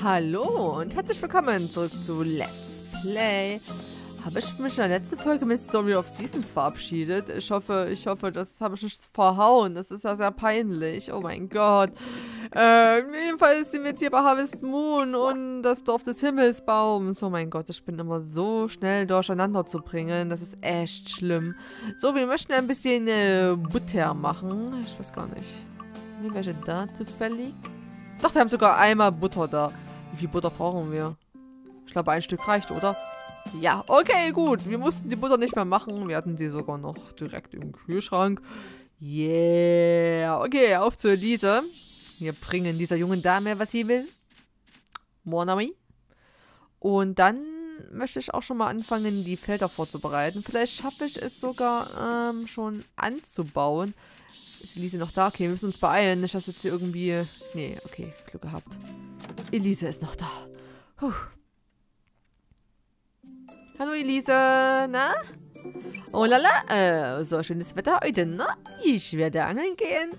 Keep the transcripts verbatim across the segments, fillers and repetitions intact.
Hallo und herzlich willkommen zurück zu Let's Play. Habe ich mich in der letzten Folge mit Story of Seasons verabschiedet? Ich hoffe, ich hoffe, das habe ich nicht verhauen. Das ist ja sehr peinlich. Oh mein Gott. Äh, jedenfalls sind wir jetzt hier bei Harvest Moon und das Dorf des Himmelsbaums. Oh mein Gott, ich bin immer so schnell durcheinander zu bringen. Das ist echt schlimm. So, wir möchten ein bisschen äh, Butter machen. Ich weiß gar nicht. Wie welche da zufällig? Doch, wir haben sogar einmal Butter da. Wie viel Butter brauchen wir? Ich glaube, ein Stück reicht, oder? Ja, okay, gut. Wir mussten die Butter nicht mehr machen. Wir hatten sie sogar noch direkt im Kühlschrank. Yeah. Okay, auf zu Elise. Wir bringen dieser jungen Dame, was sie will. Mon ami. Und dann möchte ich auch schon mal anfangen, die Felder vorzubereiten. Vielleicht schaffe ich es sogar ähm, schon anzubauen. Ist Elise noch da? Okay, wir müssen uns beeilen. Nicht, dass jetzt hier irgendwie... Nee, okay, Glück gehabt. Elise ist noch da. Puh. Hallo Elise, na? Oh lala, äh, so schönes Wetter heute, ne? Ich werde angeln gehen.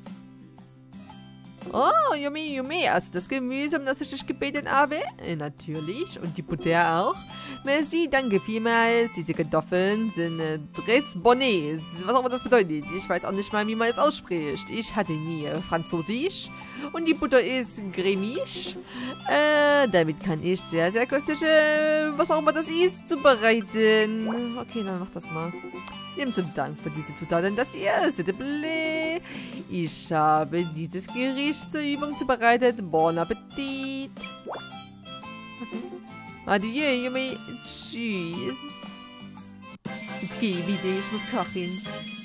Oh, yummy, yummy. Also das Gemüse, um das ich dich gebeten habe? Äh, natürlich. Und die Butter auch. Merci, danke vielmals. Diese Kartoffeln sind äh, Tres Bonnets. Was auch immer das bedeutet. Ich weiß auch nicht mal, wie man es ausspricht. Ich hatte nie äh, Französisch. Und die Butter ist cremig. Äh, damit kann ich sehr, sehr köstliche, was auch immer das ist, zubereiten. Okay, dann mach das mal. Nehmt zum Dank für diese Zutaten das erste Blé. Ich habe dieses Gericht zur Übung zubereitet. Bon Appetit. Okay. Adieu, Yumi. Tschüss. Jetzt geh wieder, ich muss kochen.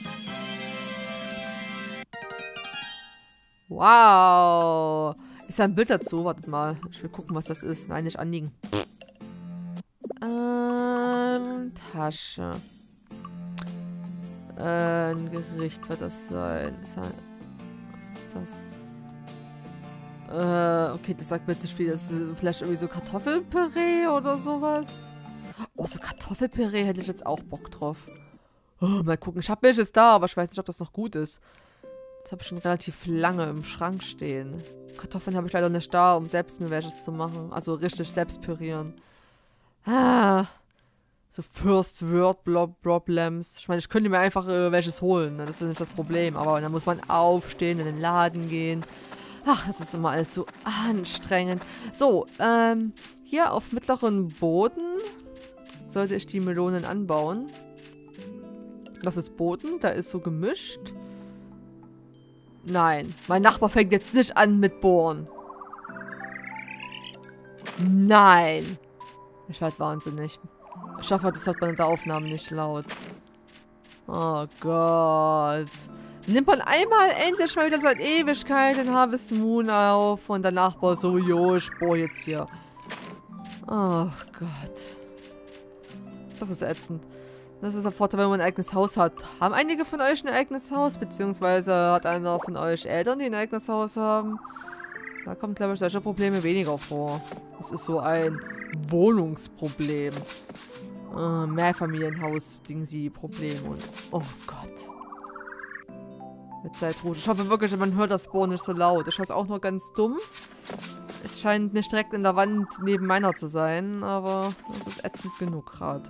Wow. Ist da ein Bild dazu? Wartet mal. Ich will gucken, was das ist. Nein, nicht anliegen. Ähm, Tasche. Äh, ein Gericht wird das sein. Was ist das? Äh, okay, das sagt mir jetzt nicht viel. Das ist vielleicht irgendwie so Kartoffelpüree oder sowas. Oh, so Kartoffelpüree hätte ich jetzt auch Bock drauf. Oh, mal gucken. Ich habe welches da, aber ich weiß nicht, ob das noch gut ist. Das habe ich schon relativ lange im Schrank stehen. Kartoffeln habe ich leider nicht da, um selbst mir welches zu machen. Also richtig selbst pürieren. Ah. So First World Problems. Ich meine, ich könnte mir einfach äh, welches holen. Ne? Das ist nicht das Problem. Aber dann muss man aufstehen, in den Laden gehen. Ach, das ist immer alles so anstrengend. So, ähm, hier auf mittleren Boden sollte ich die Melonen anbauen. Das ist Boden, da ist so gemischt. Nein, mein Nachbar fängt jetzt nicht an mit Bohren. Nein. Ich werde wahnsinnig. Ich hoffe, das hat man in der Aufnahme nicht laut. Oh Gott. Nimmt man einmal endlich mal wieder seit Ewigkeit den Harvest Moon auf und der Nachbar so, jo, ich bohr jetzt hier. Oh Gott. Das ist ätzend. Das ist der Vorteil, wenn man ein eigenes Haus hat. Haben einige von euch ein eigenes Haus? Beziehungsweise hat einer von euch Eltern, die ein eigenes Haus haben? Da kommt, glaube ich, solche Probleme weniger vor. Das ist so ein Wohnungsproblem. Äh, Mehrfamilienhaus-Dingsi-Problem und... Oh Gott. Jetzt seid ruhig. Ich hoffe wirklich, man hört das Bohren nicht so laut. Ich höre es auch nur ganz dumpf. Es scheint nicht direkt in der Wand neben meiner zu sein, aber das ist ätzend genug gerade.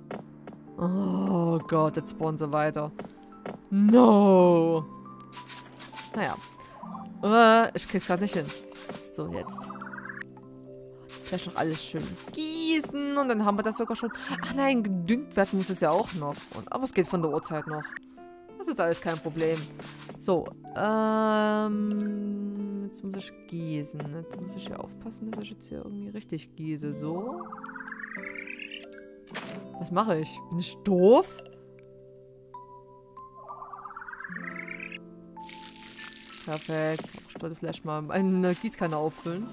Oh Gott, jetzt bohren sie weiter. No! Naja. Uh, ich krieg's gerade nicht hin. So, jetzt. Vielleicht noch alles schön gießen und dann haben wir das sogar schon. Ach nein, gedüngt werden muss es ja auch noch. Und, aber es geht von der Uhrzeit noch. Das ist alles kein Problem. So, ähm, jetzt muss ich gießen. Jetzt muss ich hier aufpassen, dass ich jetzt hier irgendwie richtig gieße. So. Was mache ich? Bin ich doof? Perfekt. Ich sollte vielleicht mal eine Gießkanne auffüllen.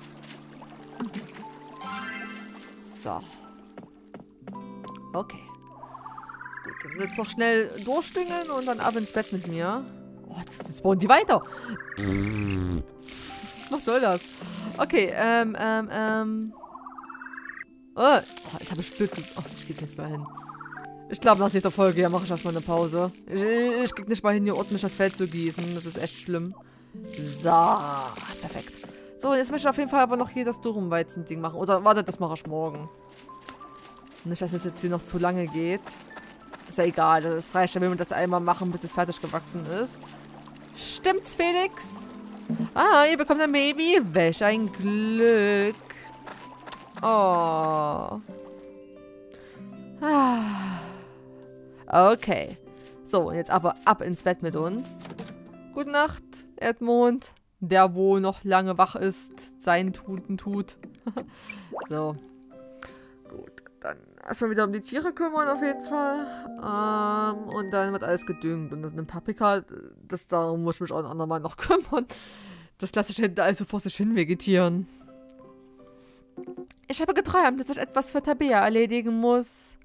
So. Okay. Gut, dann jetzt noch schnell durchdüngen und dann ab ins Bett mit mir. Oh, jetzt, jetzt bauen die weiter. Was soll das? Okay, ähm, ähm, ähm. Oh, jetzt habe ich blöd. Oh, ich gehe jetzt mal hin. Ich glaube, nach dieser Folge ja, mache ich erstmal eine Pause. Ich, ich krieg nicht mal hin, hier ordentlich das Feld zu gießen. Das ist echt schlimm. So, perfekt. So, So, jetzt möchte ich auf jeden Fall aber noch hier das Durum-Weizen-Ding machen. Oder warte, das mache ich morgen. Nicht, dass es jetzt hier noch zu lange geht. Ist ja egal. Das reicht ja, wenn wir das einmal machen, bis es fertig gewachsen ist. Stimmt's, Felix? Ah, ihr bekommt ein Baby. Welch ein Glück. Oh. Ah. Okay. So, jetzt aber ab ins Bett mit uns. Gute Nacht, Edmund. Der, wo noch lange wach ist, seinen Tuten tut. So. Gut, dann erstmal wieder um die Tiere kümmern auf jeden Fall. Ähm, und dann wird alles gedüngt. Und dann Paprika, das darum muss ich mich auch ein andermal noch kümmern. Das lasse ich hinten also vor sich hin vegetieren. Ich habe geträumt, dass ich etwas für Tabea erledigen muss.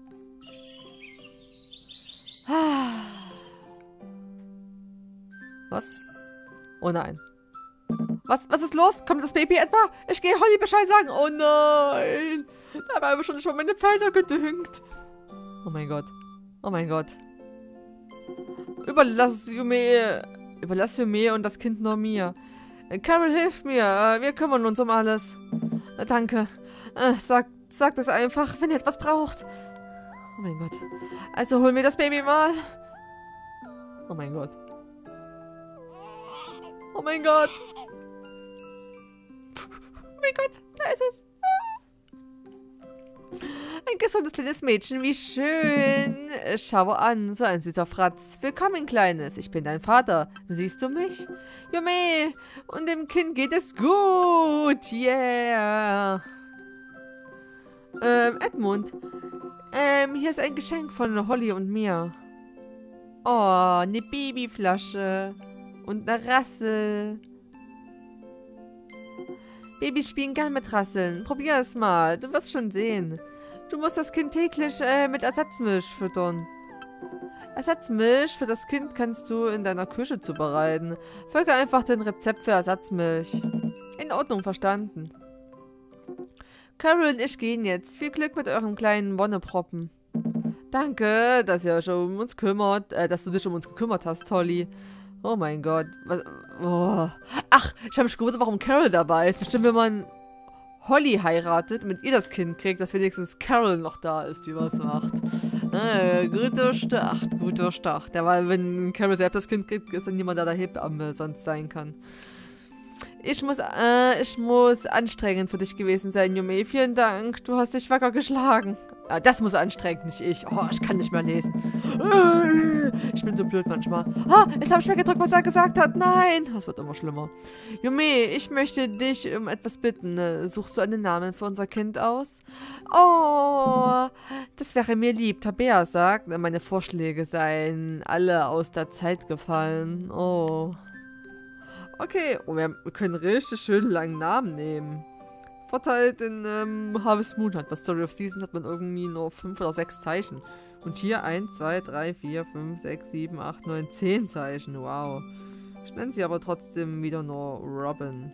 Was? Oh nein. Was, was ist los? Kommt das Baby etwa? Ich gehe Holly Bescheid sagen. Oh nein. Da haben wir schon schon meine Felder gedüngt. Oh mein Gott. Oh mein Gott. Überlass Yume. Überlass Yume und das Kind nur mir. Carol, hilf mir. Wir kümmern uns um alles. Danke. Sag, sag das einfach, wenn ihr etwas braucht. Oh mein Gott. Also hol mir das Baby mal. Oh mein Gott. Oh mein Gott. Oh mein Gott, da ist es. Ein gesundes kleines Mädchen, wie schön. Schau an, so ein süßer Fratz. Willkommen, Kleines. Ich bin dein Vater. Siehst du mich? Jume, und dem Kind geht es gut. Yeah. Ähm, Edmund. Ähm, hier ist ein Geschenk von Holly und mir. Oh, eine Babyflasche. Und eine Rassel. Babys spielen gern mit Rasseln. Probier es mal. Du wirst schon sehen. Du musst das Kind täglich äh, mit Ersatzmilch füttern. Ersatzmilch für das Kind kannst du in deiner Küche zubereiten. Folge einfach dem Rezept für Ersatzmilch. In Ordnung, verstanden. Carol und ich gehen jetzt. Viel Glück mit eurem kleinen Wonneproppen. Danke, dass ihr euch um uns kümmert, äh, dass du dich um uns gekümmert hast, Holly. Oh mein Gott. Was, oh. Ach, ich habe mich gewundert, warum Carol dabei ist. Bestimmt, wenn man Holly heiratet, mit ihr das Kind kriegt, dass wenigstens Carol noch da ist, die was macht. Äh, gut durchdacht, gut durchdacht. Ja, weil wenn Carol selbst das Kind kriegt, ist dann niemand, der da Hebamme sonst sein kann. Ich muss, äh, ich muss anstrengend für dich gewesen sein, Yume. Vielen Dank, du hast dich wacker geschlagen. Ah, das muss anstrengend, nicht ich. Oh, ich kann nicht mehr lesen. Ich bin so blöd manchmal. Ah, jetzt habe ich mir gedrückt, was er gesagt hat. Nein, das wird immer schlimmer. Yume, ich möchte dich um etwas bitten. Suchst du einen Namen für unser Kind aus? Oh, das wäre mir lieb. Tabea sagt, meine Vorschläge seien alle aus der Zeit gefallen. Oh. Okay, oh, wir können richtig schön langen Namen nehmen. Vorteil in ähm, Harvest Moon hat. Bei Story of Seasons hat man irgendwie nur fünf oder sechs Zeichen. Und hier eins, zwei, drei, vier, fünf, sechs, sieben, acht, neun, zehn Zeichen. Wow. Ich nenne sie aber trotzdem wieder nur Robin.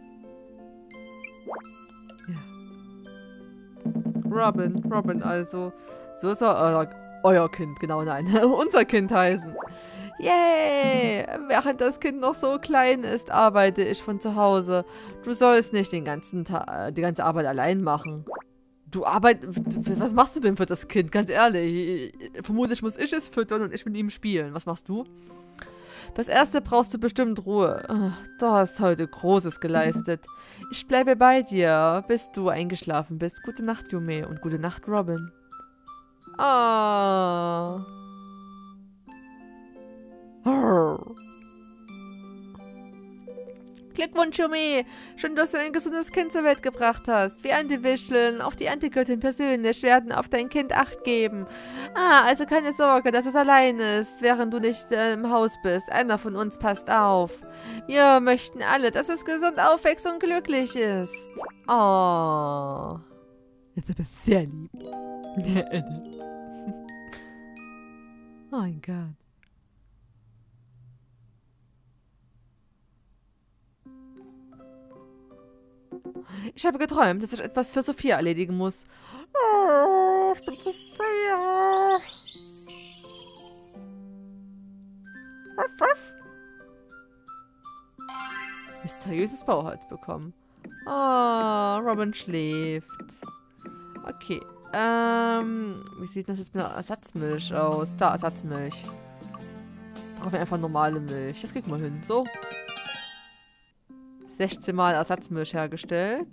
Ja. Robin, Robin also. So soll euer, euer Kind, genau, nein. Unser Kind heißen. Yay! Während das Kind noch so klein ist, arbeite ich von zu Hause. Du sollst nicht den ganzen Tag, die ganze Arbeit allein machen. Du arbeitest... Was machst du denn für das Kind? Ganz ehrlich. Vermutlich muss ich es füttern und ich mit ihm spielen. Was machst du? Das erste brauchst du bestimmt Ruhe. Du hast heute Großes geleistet. Ich bleibe bei dir, bis du eingeschlafen bist. Gute Nacht, Yume. Und gute Nacht, Robin. Ah... Glückwunsch, Yume! Schön, dass du ein gesundes Kind zur Welt gebracht hast. Wir Antiwischeln, auch die Antigöttin persönlich, werden auf dein Kind Acht geben. Ah, also keine Sorge, dass es allein ist, während du nicht äh, im Haus bist. Einer von uns passt auf. Wir möchten alle, dass es gesund aufwächst und glücklich ist. Oh. Das ist aber sehr lieb. Oh mein Gott. Ich habe geträumt, dass ich etwas für Sophia erledigen muss. Oh, ich bin Sophia. Ruff, ruff. Mysteriöses Bauholz bekommen. Oh, Robin schläft. Okay. Ähm, wie sieht das jetzt mit der Ersatzmilch aus? Da, Ersatzmilch. Brauchen wir einfach normale Milch. Das kriegen wir hin. So. sechzehn Mal Ersatzmilch hergestellt.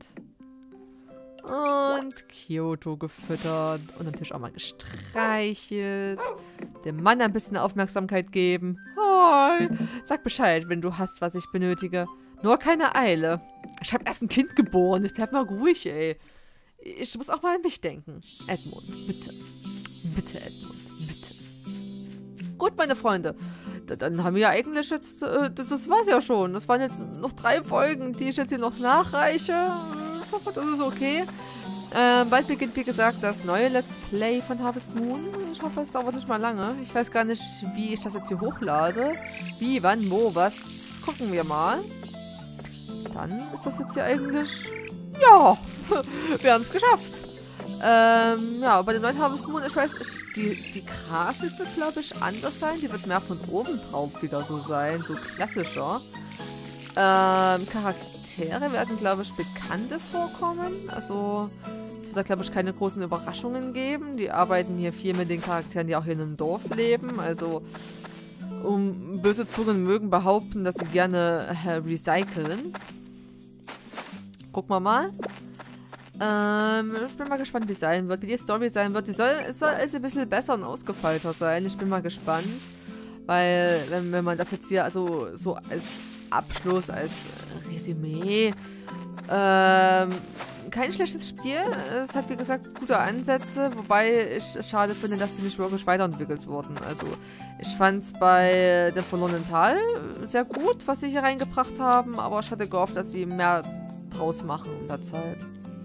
Und Kyoto gefüttert. Und natürlich auch mal gestreichelt. Dem Mann ein bisschen Aufmerksamkeit geben. Hi. Sag Bescheid, wenn du hast, was ich benötige. Nur keine Eile. Ich habe erst ein Kind geboren. Ich bleib mal ruhig, ey. Ich muss auch mal an mich denken. Edmund, bitte. Bitte, Edmund, bitte. Gut, meine Freunde. Dann haben wir ja eigentlich jetzt... Äh, das, das war's ja schon. Das waren jetzt noch drei Folgen, die ich jetzt hier noch nachreiche. Ich hoffe, das ist okay. Ähm, bald beginnt, wie gesagt, das neue Let's Play von Harvest Moon. Ich hoffe, es dauert nicht mal lange. Ich weiß gar nicht, wie ich das jetzt hier hochlade. Wie, wann, wo, was. Gucken wir mal. Dann ist das jetzt hier eigentlich... Ja, wir haben es geschafft. Ähm, ja, bei dem neuen Harvest Moon, ich weiß, ich, die, die Grafik wird, glaube ich, anders sein. Die wird mehr von oben drauf wieder so sein, so klassischer. Ähm, Charaktere werden, glaube ich, Bekannte vorkommen. Also, es wird da, glaube ich, keine großen Überraschungen geben. Die arbeiten hier viel mit den Charakteren, die auch hier in einem Dorf leben. Also, um böse Zungen mögen behaupten, dass sie gerne äh, recyceln. Gucken wir mal. Ähm, ich bin mal gespannt, wie es sein wird, wie die Story sein wird. Die soll, es soll also ein bisschen besser und ausgefeilter sein. Ich bin mal gespannt. Weil, wenn, wenn man das jetzt hier also so als Abschluss, als Resümee, ähm, kein schlechtes Spiel. Es hat, wie gesagt, gute Ansätze, wobei ich es schade finde, dass sie nicht wirklich weiterentwickelt wurden. Also, ich fand es bei dem verlorenen Tal sehr gut, was sie hier reingebracht haben, aber ich hatte gehofft, dass sie mehr draus machen in der Zeit.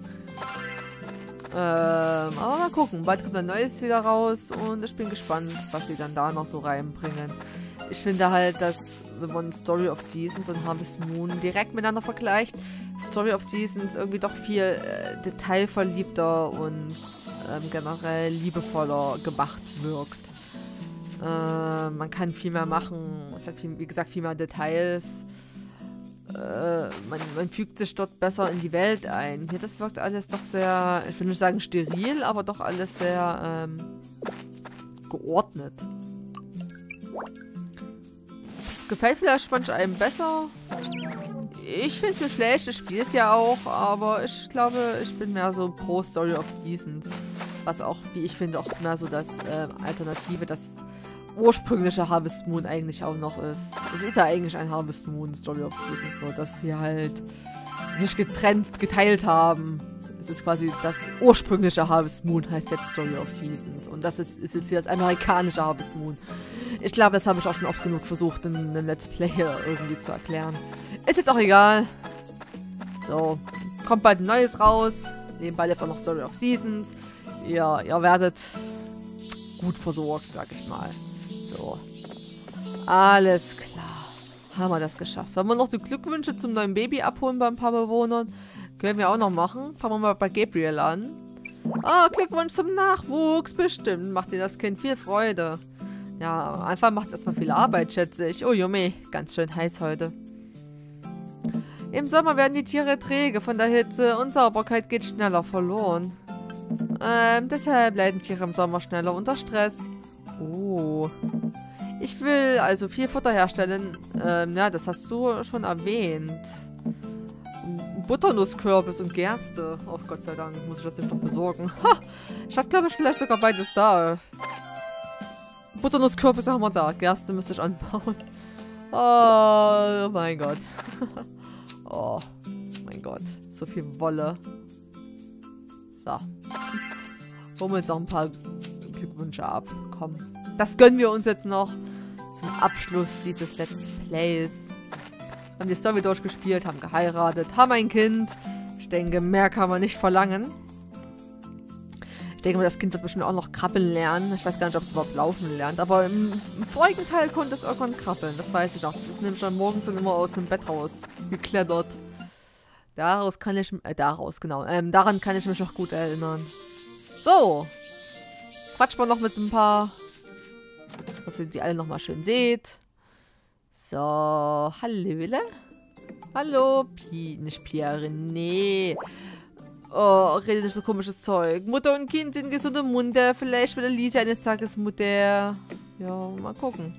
Ähm, aber mal gucken. Bald kommt ein neues wieder raus und ich bin gespannt, was sie dann da noch so reinbringen. Ich finde halt, dass, wenn man Story of Seasons und Harvest Moon direkt miteinander vergleicht, Story of Seasons irgendwie doch viel äh, detailverliebter und ähm, generell liebevoller gemacht wirkt. Äh, man kann viel mehr machen. Es hat, viel, wie gesagt, viel mehr Details. Äh, man, man fügt sich dort besser in die Welt ein. Hier, das wirkt alles doch sehr, ich will nicht sagen steril, aber doch alles sehr ähm, geordnet. Gefällt vielleicht manch einem besser. Ich finde es nicht schlecht, ich spiele es ja auch, aber ich glaube, ich bin mehr so pro Story of Seasons. Was auch, wie ich finde, auch mehr so das äh, Alternative, das ursprüngliche Harvest Moon eigentlich auch noch ist. Es ist ja eigentlich ein Harvest Moon Story of Seasons, so dass sie halt sich getrennt, geteilt haben. Es ist quasi das ursprüngliche Harvest Moon heißt jetzt Story of Seasons. Und das ist, ist jetzt hier das amerikanische Harvest Moon. Ich glaube, das habe ich auch schon oft genug versucht, in einem Let's Play irgendwie zu erklären. Ist jetzt auch egal. So, kommt bald ein neues raus. Nebenbei einfach noch Story of Seasons. Ihr, ihr werdet gut versorgt, sag ich mal. So. Alles klar. Haben wir das geschafft. Wenn wir noch die Glückwünsche zum neuen Baby abholen bei ein paar Bewohnern, können wir auch noch machen. Fangen wir mal bei Gabriel an. Ah, oh, Glückwunsch zum Nachwuchs. Bestimmt macht dir das Kind viel Freude. Ja, am Anfang macht es erstmal viel Arbeit, schätze ich. Oh, Junge, ganz schön heiß heute. Im Sommer werden die Tiere träge von der Hitze und Sauberkeit geht schneller verloren. Ähm, deshalb leiden Tiere im Sommer schneller unter Stress. Oh. Ich will also viel Futter herstellen. Ähm, ja, das hast du schon erwähnt. Butternusskürbis und Gerste. Oh Gott sei Dank, muss ich das nicht noch besorgen. Ha! Ich habe, glaube ich, vielleicht sogar beides da. Butternusskürbis haben wir da. Gerste müsste ich anbauen. Oh mein Gott. Oh mein Gott. So viel Wolle. So. Holen wir uns noch ein paar Glückwünsche ab. Komm. Das gönnen wir uns jetzt noch zum Abschluss dieses Let's Plays. Haben die Story durchgespielt, haben geheiratet, haben ein Kind. Ich denke, mehr kann man nicht verlangen. Ich denke mal, das Kind wird bestimmt auch noch krabbeln lernen. Ich weiß gar nicht, ob es überhaupt laufen lernt. Aber im, im vorigen Teil konnte es irgendwann krabbeln. Das weiß ich auch. Das ist nämlich schon morgens und immer aus dem Bett raus geklettert. Daraus kann ich... Äh, daraus, genau. Ähm, daran kann ich mich noch gut erinnern. So. Quatsch mal noch mit ein paar... Dass ihr die alle nochmal schön seht. So. Hallöle. Hallo, Pi, nicht Pierre, nee. Oh, redet nicht so komisches Zeug. Mutter und Kind sind gesunde Munde. Vielleicht wird Elise eines Tages Mutter. Ja, mal gucken.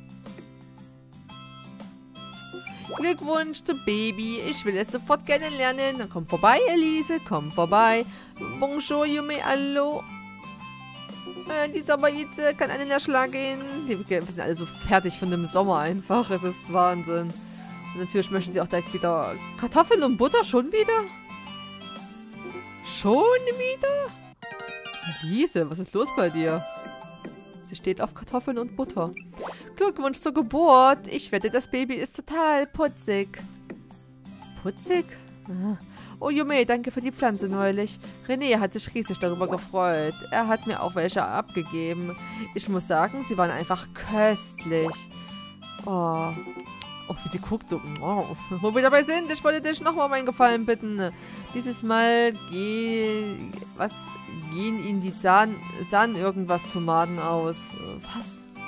Glückwunsch zum Baby. Ich will es sofort kennenlernen. Dann komm vorbei, Elise. Komm vorbei. Bonjour, Yume, hallo. Äh, die Sommerhitze kann einen erschlagen. Die, wir sind alle so fertig von dem Sommer einfach. Es ist Wahnsinn. Und natürlich möchten sie auch direkt wieder Kartoffeln und Butter. Schon wieder? Schon wieder? Elise, was ist los bei dir? Sie steht auf Kartoffeln und Butter. Glückwunsch zur Geburt. Ich wette, das Baby ist total putzig. Putzig? Ah. Oh Yume, danke für die Pflanze neulich. René hat sich riesig darüber gefreut. Er hat mir auch welche abgegeben. Ich muss sagen, sie waren einfach köstlich. Oh, oh wie sie guckt so. Oh. Wo wir dabei sind, ich wollte dich nochmal um einen Gefallen bitten. Dieses Mal geh, was, gehen ihnen die San, San irgendwas Tomaten aus. Was?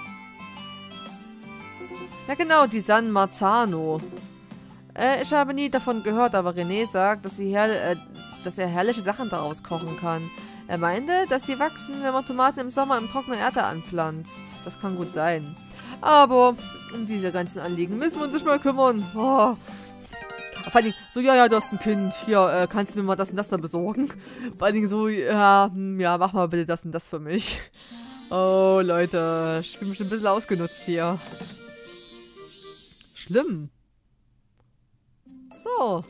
Ja genau, die San Marzano. Äh, ich habe nie davon gehört, aber René sagt, dass, sie her äh, dass er herrliche Sachen daraus kochen kann. Er meinte, dass sie wachsen, wenn man Tomaten im Sommer im trockenen Erde anpflanzt. Das kann gut sein. Aber um diese ganzen Anliegen müssen wir uns nicht mal kümmern. Oh. Vor allen Dingen, so, ja, ja, du hast ein Kind. Hier, äh, kannst du mir mal das und das da besorgen? Vor allen Dingen so, ja, hm, ja, mach mal bitte das und das für mich. Oh, Leute, ich bin bestimmt ein bisschen ausgenutzt hier. Schlimm. So.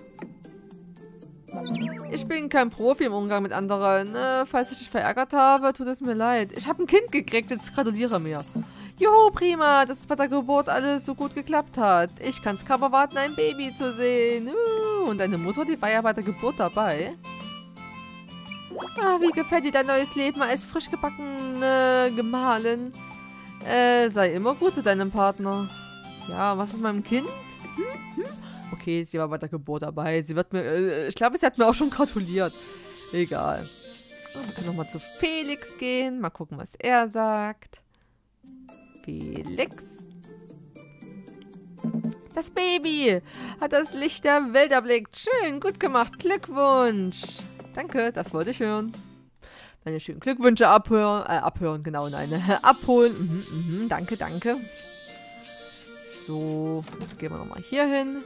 Ich bin kein Profi im Umgang mit anderen. Äh, falls ich dich verärgert habe, tut es mir leid. Ich habe ein Kind gekriegt, jetzt gratuliere mir. Juhu, prima, dass es bei der Geburt alles so gut geklappt hat. Ich kann es kaum erwarten, ein Baby zu sehen. Uh, und deine Mutter, die war ja bei der Geburt dabei. Ah, wie gefällt dir dein neues Leben als frisch gebackene Gemahlin? Äh, sei immer gut zu deinem Partner. Ja, was mit meinem Kind? Hm? Hm? Okay, sie war bei der Geburt dabei. Sie wird mir, äh, ich glaube, sie hat mir auch schon gratuliert. Egal. Oh, wir können nochmal zu Felix gehen. Mal gucken, was er sagt. Felix. Das Baby hat das Licht der Welt erblickt. Schön, gut gemacht. Glückwunsch. Danke, das wollte ich hören. Meine schönen Glückwünsche abhören. Äh, abhören, genau, nein. Abholen. Mhm, mhm, danke, danke. So, jetzt gehen wir nochmal hier hin.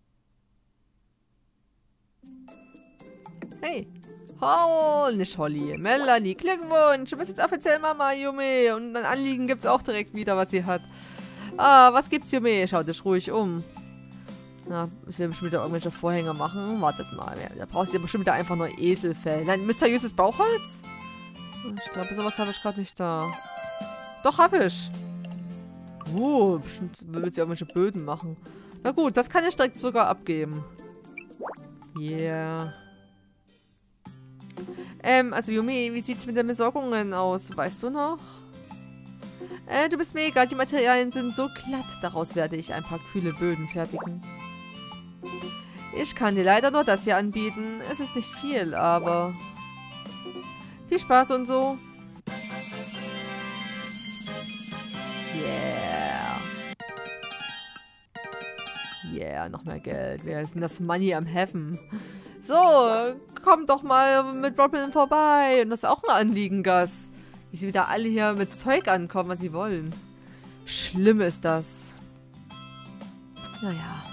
Hey. Oh, nicht Holly. Melanie, Glückwunsch. Du bist jetzt offiziell Mama, Yume. Und ein Anliegen gibt es auch direkt wieder, was sie hat. Ah, was gibt's, Yume? Schau dich ruhig um. Na, müssen wir bestimmt wieder irgendwelche Vorhänge machen. Wartet mal. Da brauchst du ja bestimmt wieder einfach nur Eselfell. Nein, mysteriöses Bauchholz? Ich glaube, sowas habe ich gerade nicht da. Doch, habe ich. Uh, bestimmt will sie irgendwelche Böden machen. Na gut, das kann ich direkt sogar abgeben. Yeah. Ähm, also Yume, wie sieht's mit den Besorgungen aus? Weißt du noch? Äh, du bist mega. Die Materialien sind so glatt. Daraus werde ich ein paar kühle Böden fertigen. Ich kann dir leider nur das hier anbieten. Es ist nicht viel, aber... Viel Spaß und so. Yeah. Yeah, noch mehr Geld. Wir sind das Money am Heaven. So, komm doch mal mit Robin vorbei. Und das ist auch ein Anliegen, Gus. Wie sie wieder alle hier mit Zeug ankommen, was sie wollen. Schlimm ist das. Naja.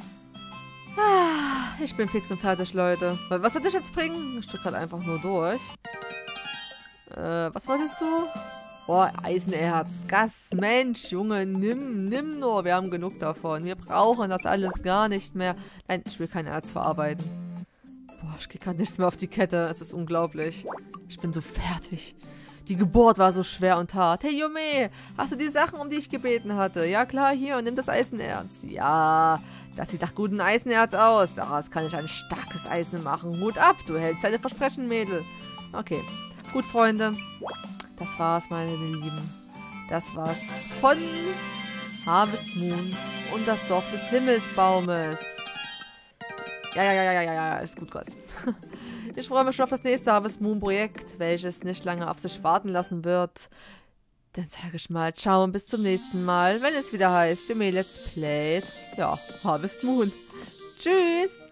Ah, ich bin fix und fertig, Leute. Was soll ich jetzt bringen? Ich drück gerade einfach nur durch. Äh, was wolltest du? Boah, Eisenerz. Gas, Mensch, Junge, nimm, nimm nur. Wir haben genug davon. Wir brauchen das alles gar nicht mehr. Nein, ich will kein Erz verarbeiten. Boah, ich krieg gerade nichts mehr auf die Kette. Es ist unglaublich. Ich bin so fertig. Die Geburt war so schwer und hart. Hey, Yume, hast du die Sachen, um die ich gebeten hatte? Ja, klar, hier, nimm das Eisenerz. Ja, das sieht nach gutem Eisenerz aus. Daraus kann ich ein starkes Eisen machen. Hut ab, du hältst deine Versprechen, Mädel. Okay, gut, Freunde. Das war's, meine Lieben. Das war's von Harvest Moon und das Dorf des Himmelsbaumes. Ja, ja, ja, ja, ja, ja, ist gut, Gott. Ich freue mich schon auf das nächste Harvest Moon Projekt, welches nicht lange auf sich warten lassen wird. Dann sage ich mal ciao und bis zum nächsten Mal, wenn es wieder heißt, Yume Let's Play. Ja, Harvest Moon. Tschüss.